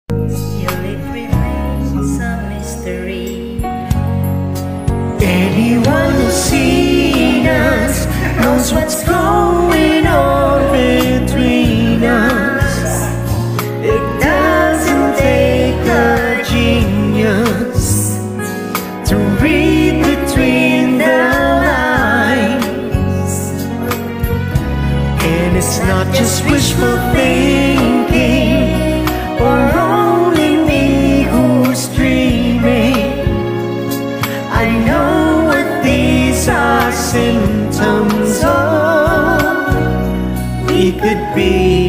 Still it remains a mystery. Anyone who's seen us knows what's going on between us. It doesn't take a genius to read between the lines. And it's not just wishful thinking or only me who's dreaming. I know what these are symptoms of. We could be